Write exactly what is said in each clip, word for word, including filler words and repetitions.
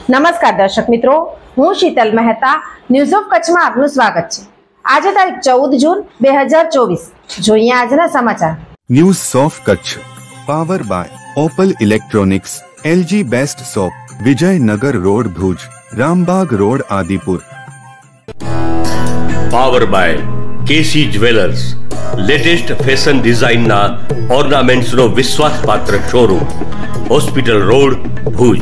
નમસ્કાર દર્શક મિત્રો, હું શીતલ મહેતા, ન્યૂઝ ઓફ કચ્છમાં આપનું સ્વાગત છે। આજે તારીખ ચૌદ જૂન બે હજાર ચોવીસ। જોઈએ આજના સમાચાર। News of Kutch power by opal electronics, LG best shop, Vijaynagar road Bhuj, Rambag road Adipur. Power by KC jewellers, latest fashion ડિઝાઇનના ઓર્નામેન્ટ્સનો વિશ્વાસપાત્ર શોરૂમ, હોસ્પિટલ રોડ ભુજ।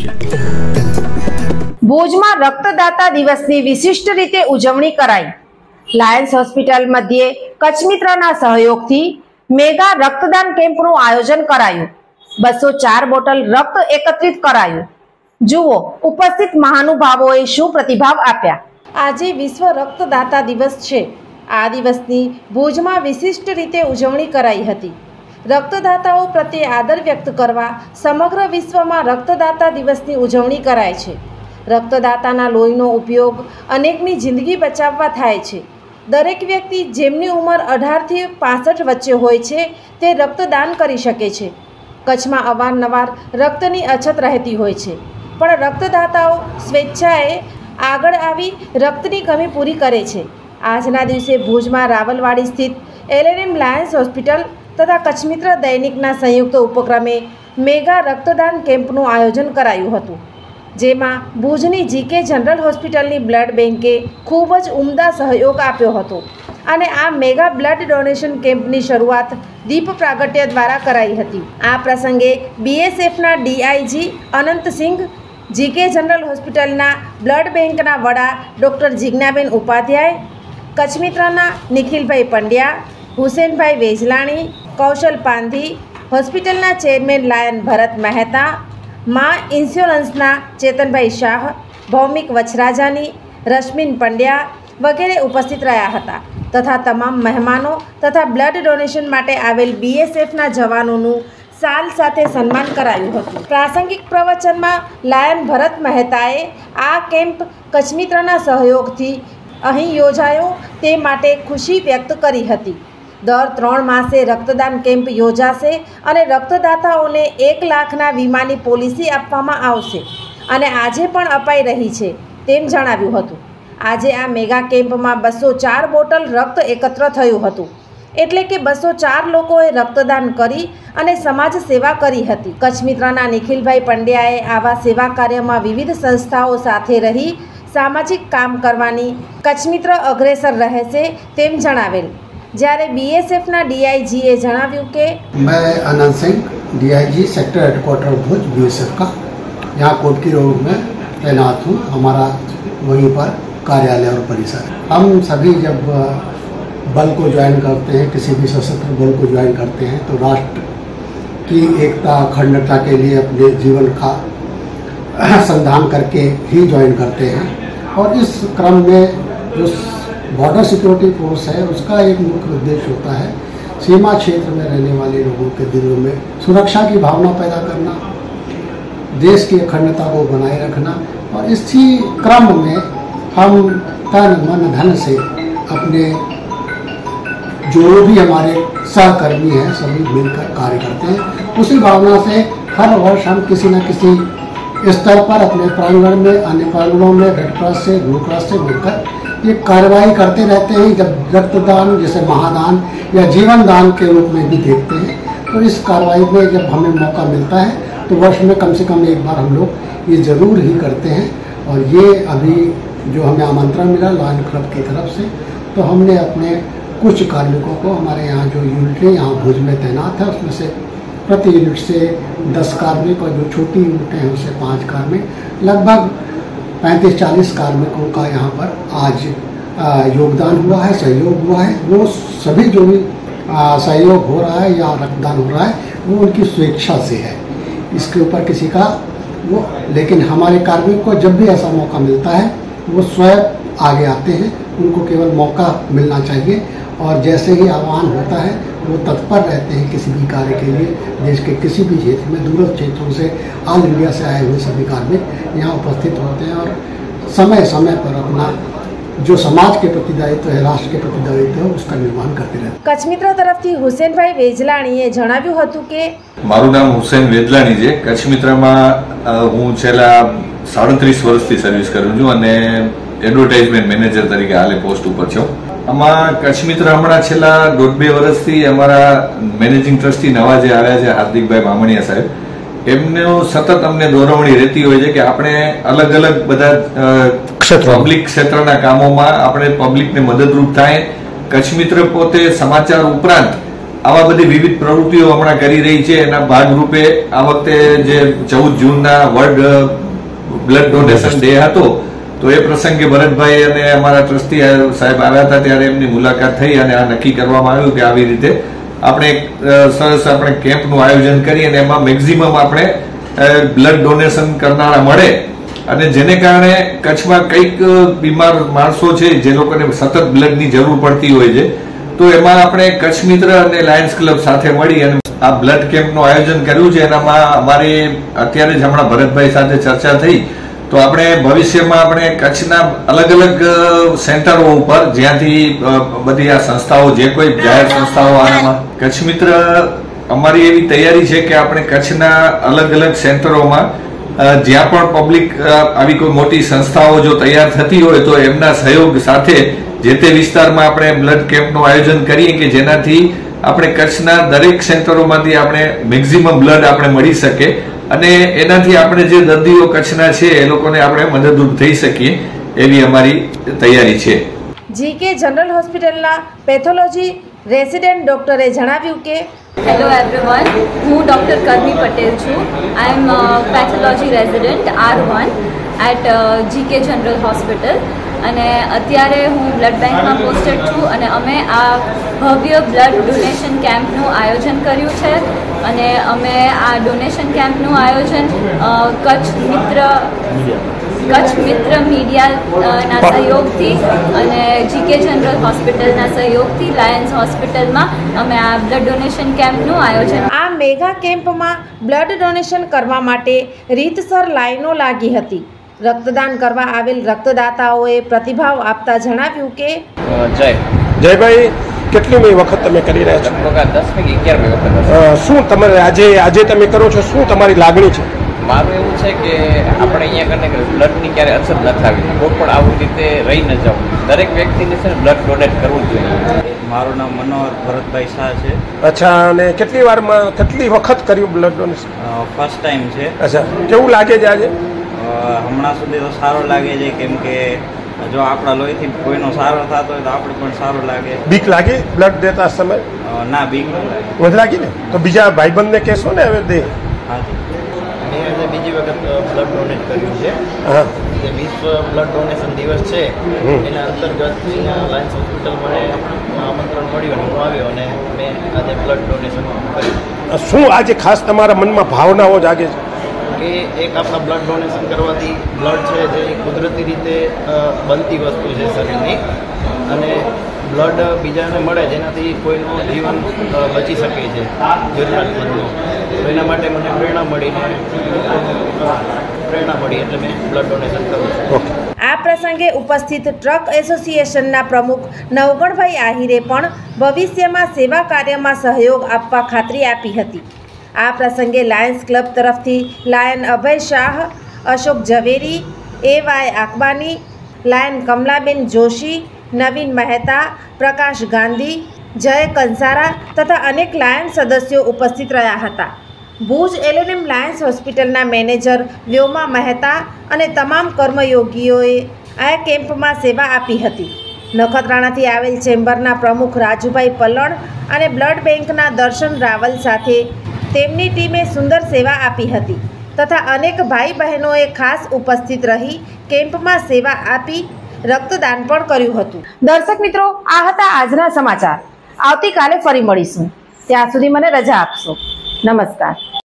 ભુજમાં રક્તદાતા દિવસની વિશિષ્ટ રીતે ઉજવણી કરાઈ। લાયન્સ હોસ્પિટલ મધ્યે કચ્છ મિત્રના સહયોગથી મેગા રક્તદાન કેમ્પનું આયોજન કરાયું। બસો ચાર બોટલ રક્ત એકત્રિત કરાયું। જુઓ ઉપસ્થિત મહાનુભાવોએ શું પ્રતિભાવ આપ્યા। આજે વિશ્વ રક્તદાતા દિવસ છે। આ દિવસની ભુજમાં વિશિષ્ટ રીતે ઉજવણી કરાઈ હતી। રક્તદાતાઓ પ્રત્યે આદર વ્યક્ત કરવા સમગ્ર વિશ્વમાં રક્તદાતા દિવસની ઉજવણી કરાય છે। રક્તદાતાના લોહીનો ઉપયોગ અનેકની જિંદગી બચાવવા થાય છે। દરેક વ્યક્તિ જેમની ઉંમર અઢારથી પાસઠ વચ્ચે હોય છે તે રક્તદાન કરી શકે છે। કચ્છમાં અવારનવાર રક્તની અછત રહેતી હોય છે, પણ રક્તદાતાઓ સ્વેચ્છાએ આગળ આવી રક્તની કમી પૂરી કરે છે। આજના દિવસે ભુજમાં રાવલવાડી સ્થિત એલએનએમ લાયન્સ હોસ્પિટલ તથા કચ્છ મિત્ર દૈનિકના સંયુક્ત ઉપક્રમે મેગા રક્તદાન કેમ્પનું આયોજન કરાયું હતું, જેમાં ભુજની જીકે જનરલ હોસ્પિટલની બ્લડ બેંકે ખૂબ જ ઉમદા સહયોગ આપ્યો હતો અને આ મેગા બ્લડ ડોનેશન કેમ્પની શરૂઆત દીપ પ્રાગટ્ય દ્વારા કરાઈ હતી। આ પ્રસંગે બીએસએફના ડીઆઈજી અનંતસિંહ, જીકે જનરલ હોસ્પિટલના બ્લડ બેંકના વડા ડૉક્ટર જિજ્ઞાબેન ઉપાધ્યાય, કચ્છ મિત્રના નિખિલભાઈ પંડ્યા, હુસેનભાઈ વેજલાણી, કૌશલ પાંધી, હોસ્પિટલના ચેરમેન લાયન ભરત મહેતા, માં ઇન્સ્યોરન્સના ચેતનભાઈ શાહ, ભૌમિક વચરાજાની, રશ્મિન પંડ્યા વગેરે ઉપસ્થિત રહ્યા હતા તથા તમામ મહેમાનો તથા બ્લડ ડોનેશન માટે આવેલ બીએસએફના જવાનોનું સાલ સાથે સન્માન કરાયું હતું। પ્રાસંગિક પ્રવચનમાં લાયન ભરત મહેતાએ આ કેમ્પ કચ્છ મિત્રના સહયોગથી અહીં યોજાયો તે માટે ખુશી વ્યક્ત કરી હતી। દર ત્રણ માસે રક્તદાન કેમ્પ યોજાશે અને રક્તદાતાઓને એક લાખના વીમાની પોલિસી આપવામાં આવશે અને આજે પણ અપાઈ રહી છે તેમ જણાવ્યું હતું। આજે આ મેગા કેમ્પમાં બસો ચાર બોટલ રક્ત એકત્ર થયું હતું, એટલે કે બસો ચાર લોકોએ રક્તદાન કરી અને સમાજ સેવા કરી હતી। કચ્છ મિત્રના નિખિલભાઈ પંડ્યાએ આવા સેવા કાર્યમાં વિવિધ સંસ્થાઓ સાથે રહી સામાજિક કામ કરવાની કચ્છ મિત્ર અગ્રેસર રહેશે તેમ જણાવેલ। જ્યારે બીએસએફના ડીઆઈજીએ જણાવ્યું કે मैं Anand Singh, DIG sector headquarter Bhuj BSF का यहाँ कोटकी रोड में तैनात हूँ। हमारा वहीं पर कार्यालय और परिसर। हम सभी जब बल को ज्वाइन करते हैं, किसी भी सशस्त्र बल को ज्वाइन करते हैं, तो राष्ट्र की एकता अखंडता के लिए अपने जीवन का संधान करके ही ज्वाइन करते हैं। और इस क्रम में जो बॉर्डर सिक्योरिटी फोर्स है उसका एक मुख्य उद्देश्य होता है सीमा क्षेत्र में रहने वाले लोगों के दिलों में सुरक्षा की भावना पैदा करना, देश की अखंडता को बनाए रखना। और इसी क्रम में हम तन मन धन से अपने जो भी हमारे सहकर्मी हैं सभी मिलकर कार्य करते हैं। उसी भावना से हर वर्ष हम किसी न किसी स्तर पर अपने प्रांगण में, अन्य प्रांगणों में रेड क्रॉस से, ब्लू क्रॉस से मिलकर ये कार्रवाई करते रहते हैं। जब रक्तदान जैसे महादान या जीवन दान के रूप में भी देखते हैं, तो इस कार्रवाई में जब हमें मौका मिलता है तो वर्ष में कम से कम एक बार हम लोग ये ज़रूर ही करते हैं। और ये अभी जो हमें आमंत्रण मिला लायन क्लब की तरफ से, तो हमने अपने कुछ कार्मिकों को, हमारे यहाँ जो यूनिटें यहाँ भुज में तैनात है उसमें से प्रति यूनिट से दस कार्मिक और जो छोटी यूनिटें हैं उससे पाँच कार्मिक, लगभग पैंतीस चालीस कार्मिकों का यहाँ पर आज आ, योगदान हुआ है, सहयोग हुआ है। वो सभी जो भी आ, सहयोग हो रहा है या रक्तदान हो रहा है वो उनकी स्वेच्छा से है, इसके ऊपर किसी का वो, लेकिन हमारे कार्मिक को जब भी ऐसा मौका मिलता है वो स्वयं आगे आते हैं। उनको केवल मौका मिलना चाहिए और जैसे ही आह्वान होता है वो तत्पर रहते हैं किसी भी कार्य के लिए। देश के किसी भी क्षेत्र में, दूरस्थ क्षेत्रों से, ऑल इंडिया से आए हुए सभी कार्मिक यहाँ उपस्थित होते हैं और समय समय पर अपना जो समाज के प्रति दायित्व है, राष्ट्र के प्रति दायित्व है, उसका निर्माण करते रहते हैं। કચ્છ મિત્ર તરફથી હુસેનભાઈ વેજલાણીએ જણાવ્યું હતું કે મારું નામ હુસેન વેજલાણી છે। કચ્છ મિત્રમાં હું છેલ્લા સાડત્રીસ વર્ષથી સર્વિસ કરું છું અને એડવર્ટાઇઝમેન્ટ મેનેજર તરીકે હાલે પોસ્ટ ઉપર છું. આમાં કચ્છ મિત્ર હમણાં છેલ્લા દોઢ બે વર્ષથી અમારા મેનેજિંગ ટ્રસ્ટી નવા જે આવ્યા છે હાર્દિકભાઈ બામણીયા સાહેબ, એમનો સતત અમને દોરવણી રહેતી હોય છે કે આપણે અલગ અલગ બધા પબ્લિક ક્ષેત્રના કામોમાં આપણે પબ્લિકને મદદરૂપ થાય. કચ્છ મિત્ર પોતે સમાચાર ઉપરાંત આવા બધી વિવિધ પ્રવૃત્તિઓ હમણાં કરી રહી છે. એના ભાગરૂપે આ વખતે જે ચૌદ જૂનના વર્લ્ડ બ્લડ ડોનેશન ડે હતો, તો એ પ્રસંગે ભરતભાઈ અને અમારા ટ્રસ્ટી સાહેબ આવ્યા હતા ત્યારે એમની મુલાકાત થઈ અને આ નક્કી કરવામાં આવ્યું કે આવી રીતે આપણે સરસ આપણે કેમ્પનું આયોજન કરી અને એમાં મેક્સિમમ આપણે બ્લડ ડોનેશન કરનારા મળે અને જેને કારણે કચ્છમાં કઈક બીમાર માણસો છે જે લોકોને સતત બ્લડની જરૂર પડતી હોય છે, તો એમાં આપણે કચ્છ મિત્ર અને લાયન્સ ક્લબ સાથે મળી અને આ બ્લડ કેમ્પનું આયોજન કર્યું છે. એનામાં અમારી અત્યારે જ હમણાં ભરતભાઈ સાથે ચર્ચા થઈ, તો આપણે ભવિષ્યમાં આપણે કચ્છના અલગ અલગ સેન્ટરો ઉપર જ્યાંથી બધી આ સંસ્થાઓ જે કોઈ જાહેર સંસ્થાઓ આનામાં કચ્છ મિત્ર અમારી એવી તૈયારી છે કે આપણે કચ્છના અલગ અલગ સેન્ટરોમાં જ્યાં પણ પબ્લિક આવી કોઈ મોટી સંસ્થાઓ જો તૈયાર થતી હોય તો એમના સહયોગ સાથે જે તે વિસ્તારમાં આપણે બ્લડ કેમ્પનું આયોજન કરીએ કે જેનાથી આપણે કચ્છના દરેક સેન્ટરોમાંથી આપણે મેક્સિમમ બ્લડ આપણે મળી શકે અને એનાથી આપણે જે દર્દીઓ કચ્છના છે એ લોકોને આપણે મદદરૂપ થઈ શકીએ એવી અમારી તૈયારી છે. જીકે જનરલ હોસ્પિટલના પેથોલોજી રેસિડેન્ટ ડોક્ટરે જણાવ્યું કે હેલો એવરીવન, હું ડૉક્ટર કર્મી પટેલ છું. I am pathology resident R one at GK general hospital અને અત્યારે હું બ્લડ બેંકમાં પોસ્ટેડ છું અને અમે આ ભવ્ય બ્લડ ડોનેશન કેમ્પનું આયોજન કર્યું છે અને અમે આ ડોનેશન કેમ્પનું આયોજન કચ્છ મિત્ર કચ્છ મિત્ર મીડિયાના સહયોગથી અને જીકે જનરલ હોસ્પિટલના સહયોગથી લાયન્સ હોસ્પિટલમાં અમે આ બ્લડ ડોનેશન કેમ્પનું આયોજન. આ મેગા કેમ્પમાં બ્લડ ડોનેશન કરવા માટે રીતસર લાઈનો લાગી હતી. રક્તદાન કરવા આવેલ રક્તદાતાઓએ પ્રતિભાવ આપતા જણાવ્યું કે જય જયભાઈ, કેટલી વખત તમે કરી રહ્યા છો? દસ કે અગિયાર વખત. શું તમારે આજે આજે તમે કરો છો, શું તમારી લાગણી છે? મારું એવું છે કે આપણે અહીંયા કરીને બ્લડની ક્યારે અછત ન થવી, કોઈ પણ આવું રીતે રહી ન જવું, દરેક વ્યક્તિને છે ને બ્લડ ડોનેટ કરવું જોઈએ. મારું નામ મનોહર ભરતભાઈ શાહ છે. અચ્છા, અને કેટલી વારમાં કેટલી વખત કર્યું બ્લડ ડોનેશન? ફર્સ્ટ ટાઈમ છે. અચ્છા, કેવું લાગે છે આજે? હમણાં સુધી તો સારો લાગે છે, કેમ કે જો આપણા લોહીથી કોઈનો સારો થતો હોય તો આપણે પણ સારું લાગે. બીક લાગી બ્લડ દેતા સમય? ના, બીક નથી લાગી ને. તો બીજા ભાઈબંધને કહેશો ને હવે દે. હાજી, મેં આજે બીજી વખત બ્લડ ડોનેટ કર્યું છે. હા, વિશ્વ બ્લડ ડોનેશન દિવસ છે એના અંતર્ગત લાયન્સ હોસ્પિટલ મને આમંત્રણ મળ્યું અને હું આવ્યો અને મેં આજે બ્લડ ડોનેશન કર્યું. શું આજે ખાસ તમારા મનમાં ભાવનાઓ જાગે છે? કે એક આપણા બ્લડ ડોનેશન કરવાથી બ્લડ છે જે કુદરતી રીતે બનતી વસ્તુ છે શરીરની અને બ્લડ બીજાને મળે જેનાથી કોઈનું જીવન બચી શકે છે જરૂરિયાતમંદનું. તો એના માટે મને પ્રેરણા મળીને પ્રેરણા મળી એટલે મેં બ્લડ ડોનેશન કરું છું. આ પ્રસંગે ઉપસ્થિત ટ્રક એસોસિએશનના પ્રમુખ નવગણભાઈ આહિરે પણ ભવિષ્યમાં સેવા કાર્યમાં સહયોગ આપવા ખાતરી આપી હતી. આ પ્રસંગે લાયન્સ ક્લબ તરફથી lion Abhay Shah, Ashok Zaveri, A Y Akbani, lion Kamlaben Joshi, Navin Mehta, Prakash Gandhi, Jay Kansara તથા અનેક લાયન સદસ્યો ઉપસ્થિત રહ્યા હતા. ભુજ એલએનએમ લાયન્સ હોસ્પિટલના મેનેજર વ્યોમા મહેતા અને તમામ કર્મયોગીઓએ આ કેમ્પમાં સેવા આપી હતી. નખત્રાણાથી આવેલ ચેમ્બરના પ્રમુખ રાજુભાઈ પલણ અને બ્લડ બેંકના દર્શન રાવલ સાથે તેમની ટીમે સુંદર સેવા આપી હતી તથા અનેક ભાઈ બહેનોએ ખાસ ઉપસ્થિત રહી કેમ્પમાં સેવા આપી રક્તદાન પણ કર્યું હતું. દર્શક મિત્રો, આ હતા આજના સમાચાર. આવતીકાલે ફરી મળીશું. ત્યાં સુધી મને રજા આપશો. નમસ્કાર.